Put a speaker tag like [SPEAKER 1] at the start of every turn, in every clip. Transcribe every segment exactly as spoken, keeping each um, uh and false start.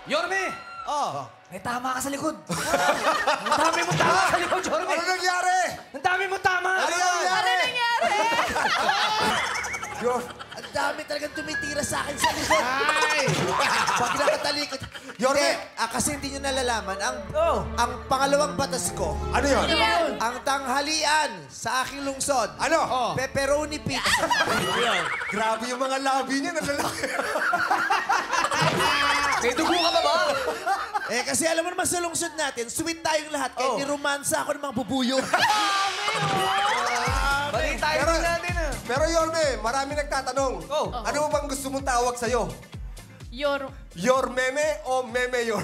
[SPEAKER 1] Yorme!
[SPEAKER 2] Oh.
[SPEAKER 1] May tama ka sa likod. Ang dami mo tama sa likod, Yorme.
[SPEAKER 2] Ano nangyari?
[SPEAKER 1] Ang dami mo tama.
[SPEAKER 2] Ano nangyari?
[SPEAKER 3] Ano nangyari?
[SPEAKER 2] Yor
[SPEAKER 4] Ang dami talagang tumitira sa akin sa likod.
[SPEAKER 2] Ay!
[SPEAKER 4] Pag nakatalikod.
[SPEAKER 2] Yorme!
[SPEAKER 4] Hindi, ah, kasi hindi nyo nalalaman. Ang,
[SPEAKER 1] Oh.
[SPEAKER 4] ang pangalawang batas ko,
[SPEAKER 2] Ano yun?
[SPEAKER 4] ang tanghalian sa aking lungsod.
[SPEAKER 2] Ano?
[SPEAKER 4] Oh. Pepperoni pizza.
[SPEAKER 2] Grabe yung mga labi niya. Nalalaki.
[SPEAKER 1] May dugo ka ba ba?
[SPEAKER 4] Eh, kasi alam mo naman sa lungsod natin, sweet tayong lahat. Kaya
[SPEAKER 1] Oh.
[SPEAKER 4] niromansa ako ng mga bubuyo.
[SPEAKER 1] Balik tayo
[SPEAKER 2] Pero-
[SPEAKER 1] rin natin ah.
[SPEAKER 2] Pero Yorme, marami nagtatanong.
[SPEAKER 1] Oh.
[SPEAKER 2] Ano mo bang gusto mong tawag sa'yo?
[SPEAKER 3] Yor...
[SPEAKER 2] Yor meme o meme yor?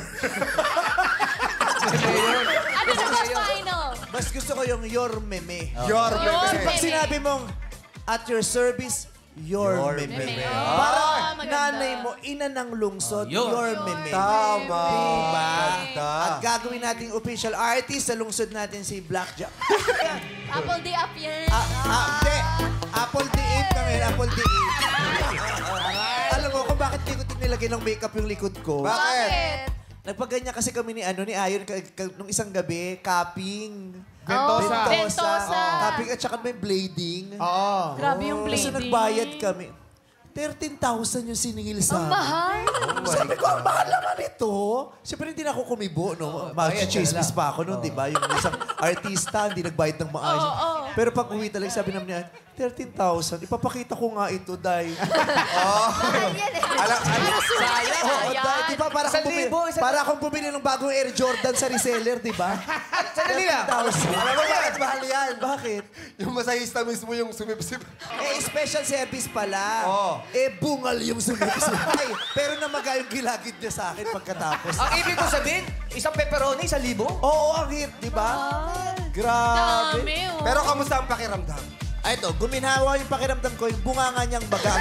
[SPEAKER 3] Ano na ba final?
[SPEAKER 4] Mas gusto ko yung your meme.
[SPEAKER 2] Yor
[SPEAKER 3] Yor
[SPEAKER 2] meme.
[SPEAKER 4] Pag
[SPEAKER 3] meme.
[SPEAKER 4] sinabi mong, at your service, your,
[SPEAKER 2] Your
[SPEAKER 4] meme.
[SPEAKER 2] meme.
[SPEAKER 4] Parang
[SPEAKER 3] Ah, maganda.
[SPEAKER 4] nanay mo, ina ng lungsod,
[SPEAKER 1] Oh, yun.
[SPEAKER 4] your meme.
[SPEAKER 2] Tama.
[SPEAKER 4] Diba?
[SPEAKER 2] Ganda.
[SPEAKER 4] At gagawin nating official artist sa lungsod natin si Blackjack.
[SPEAKER 3] Apple day up yan.
[SPEAKER 4] Ah, ah, hindi. Apple D eight kami, Apple D eight. Alam mo kung bakit di ko nilagay ng makeup yung likod ko?
[SPEAKER 2] Bakit?
[SPEAKER 4] Nagpaganyan kasi kami ni ano ni Ayon ka, ka- nung isang gabi, cupping.
[SPEAKER 3] Ventosa. Ventosa.
[SPEAKER 4] Oh, cupping at saka may blading.
[SPEAKER 2] Oo.
[SPEAKER 3] Grabe yung
[SPEAKER 4] Kasi
[SPEAKER 3] blading.
[SPEAKER 4] nagbayad kami. thirteen thousand yung siningil sa
[SPEAKER 3] Ang
[SPEAKER 4] amin.
[SPEAKER 3] mahal.
[SPEAKER 4] Sabi ko, ang mahal naman ito. Siyempre, hindi na ako kumibo, no? Mag-chismis pa ako noon, di ba? Yung isang artista, hindi nagbayad ng maayos.
[SPEAKER 3] Oo, oo.
[SPEAKER 4] Pero pag uwi talaga, sabi naman niya, thirteen thousand, ipapakita ko nga ito, dahil...
[SPEAKER 3] Mahal yan eh.
[SPEAKER 2] Alam, alam.
[SPEAKER 3] Sayang.
[SPEAKER 4] Oo, dahil, di ba? Para
[SPEAKER 1] Isang
[SPEAKER 4] akong bumili,
[SPEAKER 1] libo, isang-
[SPEAKER 4] para akong bumili ng bagong Air Jordan sa reseller, di ba?
[SPEAKER 1] Sandali lang.
[SPEAKER 4] thirteen thousand.
[SPEAKER 2] Alam mo bakit mahal yan?
[SPEAKER 4] Bakit?
[SPEAKER 2] Yung masahista mismo yung sumipsip.
[SPEAKER 4] Eh, special service pala.
[SPEAKER 2] Oo.
[SPEAKER 4] Eh, bungal yung sumipsip. Ay, pero namaga yung gilagid niya sa akin pagkatapos.
[SPEAKER 1] Ang ibig ko sabihin, isang pepperoni, isang libo?
[SPEAKER 4] Oo, ang hit, di ba? Grabe.
[SPEAKER 3] Dami oh.
[SPEAKER 2] Pero kamusta ang pakiramdam?
[SPEAKER 4] Ay, ito, guminhawa yung pakiramdam ko, yung bunganga niyang baga.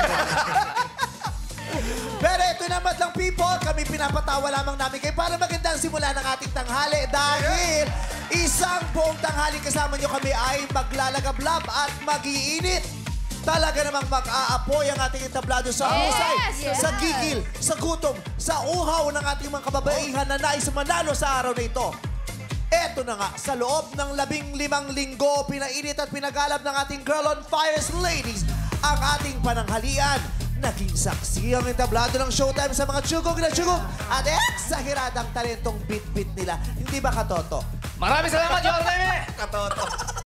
[SPEAKER 4] Pero ito naman lang, people, kami pinapatawa lamang namin kayo para magandang simula ng ating tanghali dahil isang buong tanghali kasama niyo kami ay maglalagablab at mag-iinit. Talaga namang mag-aapoy ang ating entablado sa husay,
[SPEAKER 3] Yes!
[SPEAKER 4] sa gigil, sa gutom, sa uhaw ng ating mga kababaihan na nais manalo sa araw na ito. Eto na nga, sa loob ng labing limang linggo, pinainit at pinagalab ng ating Girl on Fire's ladies ang ating pananghalian. Naging saksi ang entablado ng Showtime sa mga tsugog na tsugog at eksahiradang talentong bit-bit nila. Hindi ba, Katoto?
[SPEAKER 1] Maraming salamat, Yorme!
[SPEAKER 2] Katoto.